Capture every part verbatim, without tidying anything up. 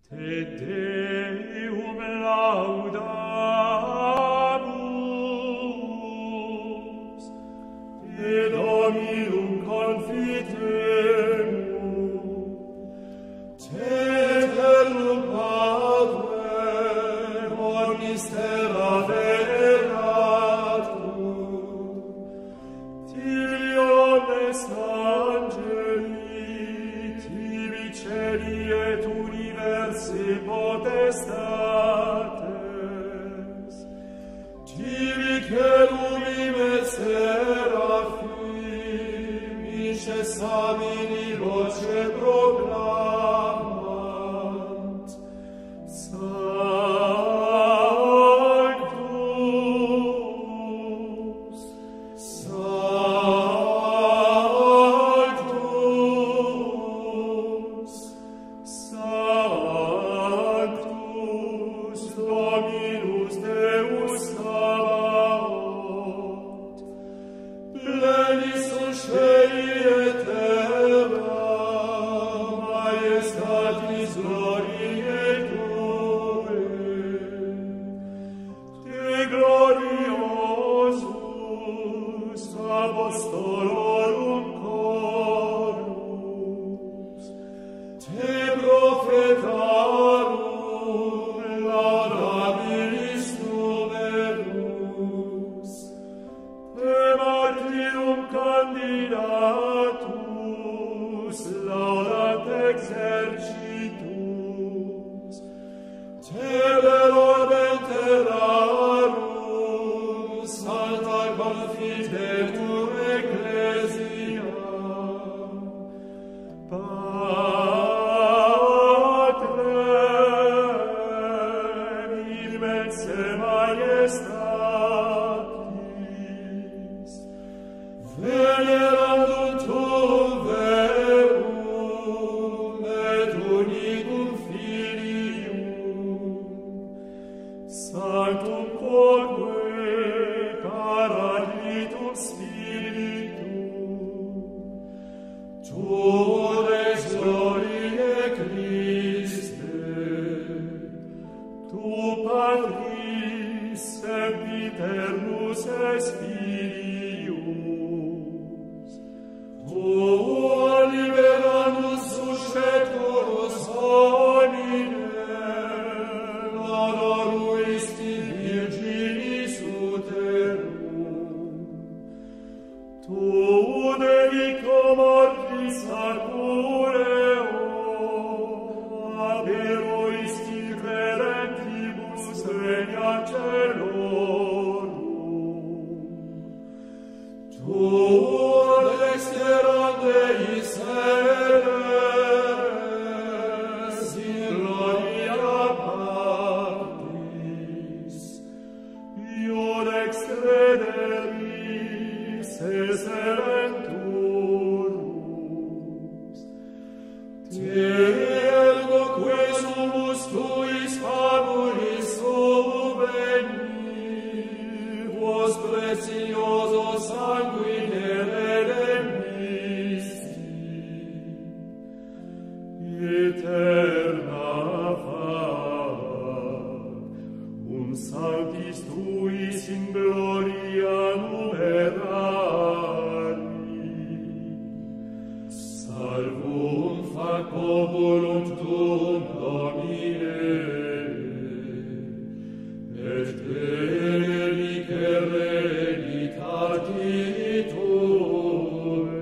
Te Deum laudamus, Te Dominum confitemur, Te eternum Padre, omnis terra veneratur, Tibi omnes angeli, Tibi celi et universi potestates, Tibi cherubim et seraphim, incessamini voce proclamant, Sanctus, Sanctus, Sanctus, Dominus Deus Sabaoth, plenis in caeli et terra, majestatis gloriae Tuae. Te gloriosus apostolorum chorus, Te prophetarum laudabilis numerus, Te martyrum candidatus laudat exercitus, Te per orbem terrarum sancta confitetur ecclesia, Patrem immense majestatis, venerandum tuum verum et unicum Filium, sanctum quoque paraclitum Spiritum, tu ex gloriae Christe, tu Patris sempiternus Spirius, tu liberandus susceptus hominem, honoruisti Virginis uterum, tu dedico mortis arcureo, aberuisti credentibus regna celorum, tu dexterande Deis seres in gloria Patris, iud extrederis eserenturus, Te ergo quesumus tuis famulis subveni, vos precioso sanguine redemisti, eterna factum sanctis tuis in gloria numerari, salvum fac populum tuum Domine, et benedice hereditati Tuae,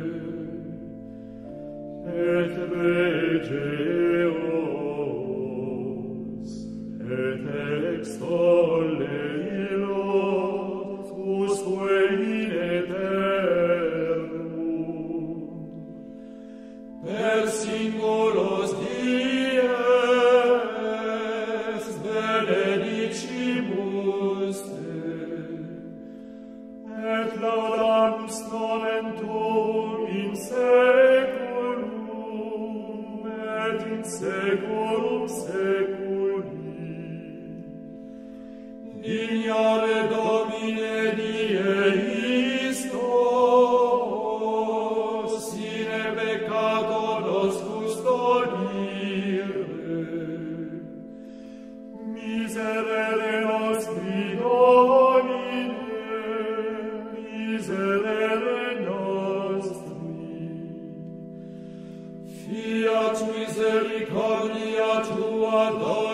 et regeos, et extolle illos usque in aeternum, per singulos dies benedicimus Te, et laudamus nomen Tuum in saeculum et in saeculum saeculi. Ignare Domine die istos, sine peccato nos custodire, misericordia tua